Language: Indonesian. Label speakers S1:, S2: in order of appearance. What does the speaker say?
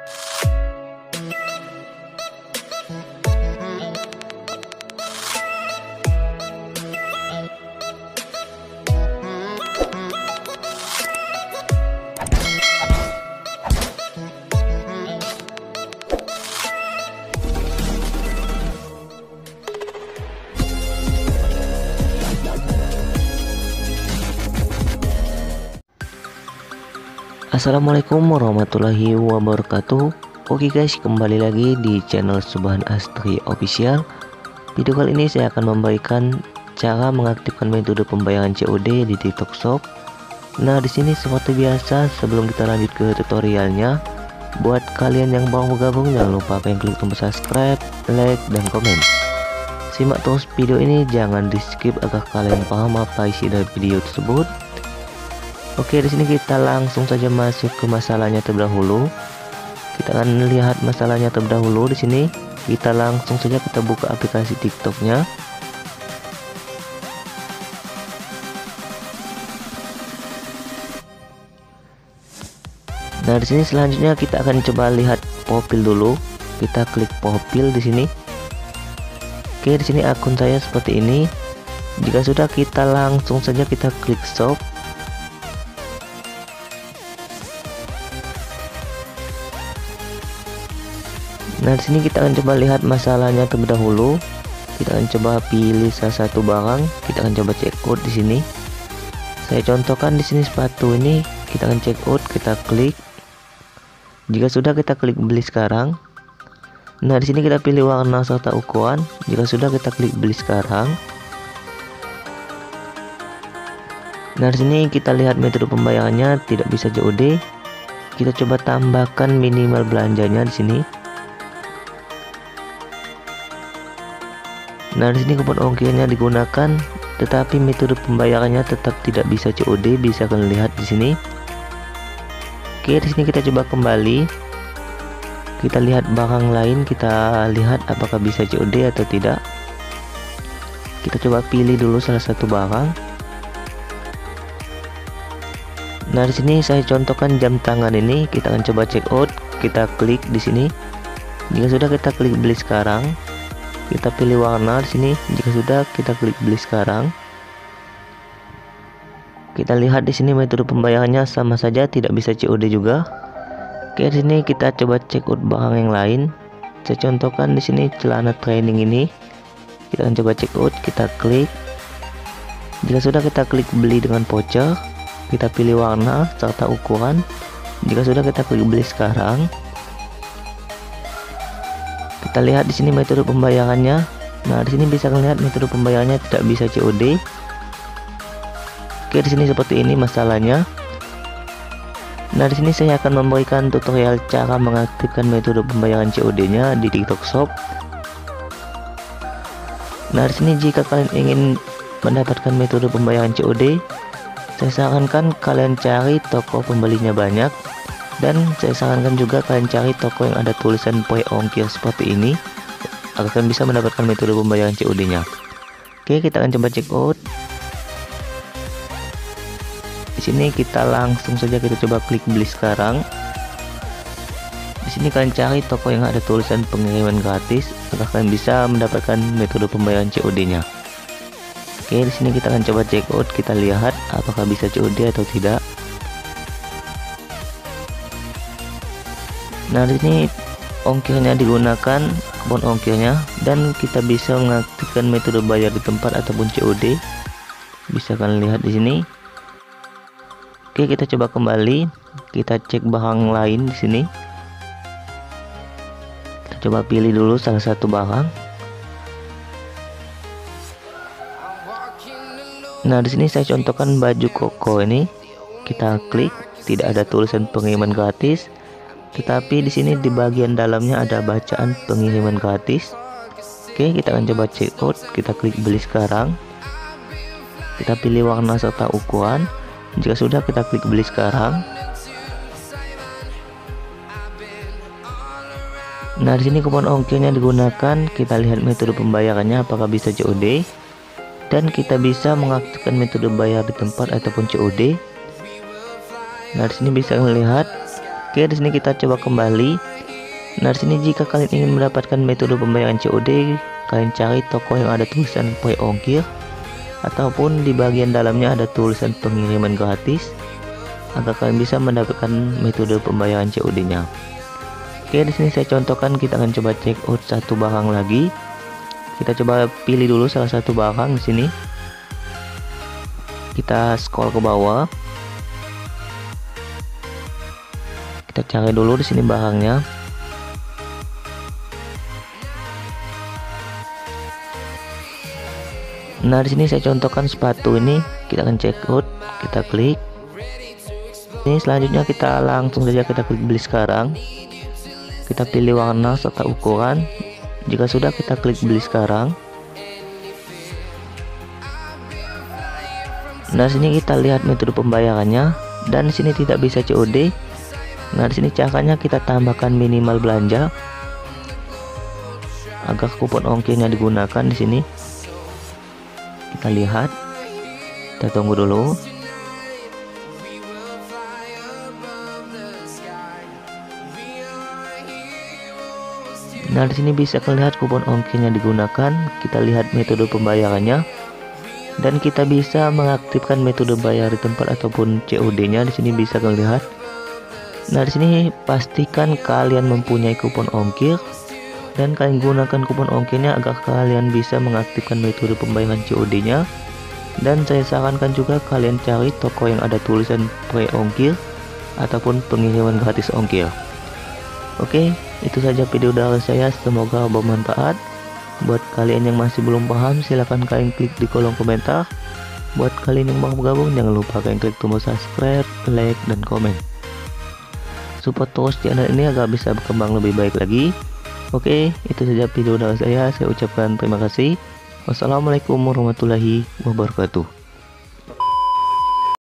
S1: Assalamualaikum warahmatullahi wabarakatuh. Oke guys, kembali lagi di channel Subhan Astri Official. Video kali ini saya akan memberikan cara mengaktifkan metode pembayaran COD di TikTok Shop. Nah, di sini seperti biasa, sebelum kita lanjut ke tutorialnya, buat kalian yang baru bergabung jangan lupa klik tombol subscribe, like, dan komen. Simak terus video ini, jangan di skip agar kalian paham apa isi dari video tersebut. Oke, di sini kita langsung saja masuk ke masalahnya terlebih dahulu. Kita akan lihat masalahnya terlebih dahulu. Di sini kita langsung saja kita buka aplikasi TikToknya. Nah, di sini selanjutnya kita akan coba lihat profil dulu. Kita klik profil di sini. Oke, di sini akun saya seperti ini. Jika sudah, kita langsung saja kita klik shop. Nah, di sini kita akan coba lihat masalahnya terlebih dahulu. Kita akan coba pilih salah satu barang. Kita akan coba check out di sini. Saya contohkan di sini sepatu ini. Kita akan check out, kita klik. Jika sudah, kita klik beli sekarang. Nah, di sini kita pilih warna serta ukuran. Jika sudah, kita klik beli sekarang. Nah, di sini kita lihat metode pembayarannya tidak bisa COD. Kita coba tambahkan minimal belanjanya di sini. Nah, di sini kupon ongkirnya digunakan, tetapi metode pembayarannya tetap tidak bisa COD. Bisa kalian lihat di sini. Oke, di sini kita coba kembali. Kita lihat barang lain, kita lihat apakah bisa COD atau tidak. Kita coba pilih dulu salah satu barang. Nah, di sini saya contohkan jam tangan ini. Kita akan coba check out. Kita klik di sini. Jika sudah, kita klik beli sekarang. Kita pilih warna di sini. Jika sudah, kita klik beli sekarang. Kita lihat di sini metode pembayarannya sama saja, tidak bisa COD juga. Oke, di sini kita coba check out barang yang lain. Saya contohkan di sini celana training ini. Kita akan coba check out, kita klik. Jika sudah, kita klik beli dengan voucher. Kita pilih warna serta ukuran. Jika sudah, kita klik beli sekarang. Kita lihat di sini metode pembayarannya. Nah, di sini bisa lihat metode pembayarannya tidak bisa COD. Oke, di sini seperti ini masalahnya. Nah, di sini saya akan memberikan tutorial cara mengaktifkan metode pembayaran COD-nya di TikTok Shop. Nah, di sini jika kalian ingin mendapatkan metode pembayaran COD, saya sarankan kalian cari toko pembelinya banyak. Dan saya sarankan juga kalian cari toko yang ada tulisan pre ongkir seperti ini, agar kalian bisa mendapatkan metode pembayaran COD-nya. Oke, kita akan coba check out. Di sini kita langsung saja kita coba klik beli sekarang. Di sini kalian cari toko yang ada tulisan pengiriman gratis, agar kalian bisa mendapatkan metode pembayaran COD-nya. Oke, di sini kita akan coba check out. Kita lihat apakah bisa COD atau tidak. Nah, di sini ongkirnya digunakan, kupon ongkirnya, dan kita bisa mengaktifkan metode bayar di tempat ataupun COD. Bisa kalian lihat di sini. Oke, kita coba kembali. Kita cek barang lain di sini. Kita coba pilih dulu salah satu barang. Nah, di sini saya contohkan baju koko ini. Kita klik, tidak ada tulisan pengiriman gratis. Tetapi di sini di bagian dalamnya ada bacaan pengiriman gratis. Oke, kita akan coba check out. Kita klik beli sekarang. Kita pilih warna serta ukuran. Jika sudah, kita klik beli sekarang. Nah, di sini kupon ongkirnya digunakan. Kita lihat metode pembayarannya apakah bisa COD. Dan kita bisa mengaktifkan metode bayar di tempat ataupun COD. Nah, di sini bisa melihat Oke, di sini kita coba kembali. Nah, di sini jika kalian ingin mendapatkan metode pembayaran COD, kalian cari toko yang ada tulisan free ongkir ataupun di bagian dalamnya ada tulisan pengiriman gratis agar kalian bisa mendapatkan metode pembayaran COD-nya. Oke, di sini saya contohkan, kita akan coba check out satu barang lagi. Kita coba pilih dulu salah satu barang di sini. Kita scroll ke bawah. Kita cari dulu di sini barangnya. Nah, di sini saya contohkan sepatu ini. Kita akan check out, kita klik. Ini selanjutnya kita langsung saja kita klik beli sekarang. Kita pilih warna serta ukuran. Jika sudah, kita klik beli sekarang. Nah, sini kita lihat metode pembayarannya dan di sini tidak bisa COD. Nah, di sini caranya kita tambahkan minimal belanja agar kupon ongkirnya digunakan di sini. Kita lihat. Kita tunggu dulu. Nah, di sini bisa terlihat kupon ongkirnya digunakan. Kita lihat metode pembayarannya dan kita bisa mengaktifkan metode bayar di tempat ataupun COD-nya. Di sini bisa terlihat. Nah, di sini pastikan kalian mempunyai kupon ongkir dan kalian gunakan kupon ongkirnya agar kalian bisa mengaktifkan metode pembayaran COD-nya. Dan saya sarankan juga kalian cari toko yang ada tulisan free ongkir ataupun pengiriman gratis ongkir. Oke, itu saja video dari saya, semoga bermanfaat. Buat kalian yang masih belum paham, silahkan kalian klik di kolom komentar. Buat kalian yang mau bergabung, jangan lupa kalian klik tombol subscribe, like, dan komen. Support terus channel ini agar bisa berkembang lebih baik lagi. Oke, itu saja video dari saya ucapkan terima kasih. Wassalamualaikum warahmatullahi wabarakatuh.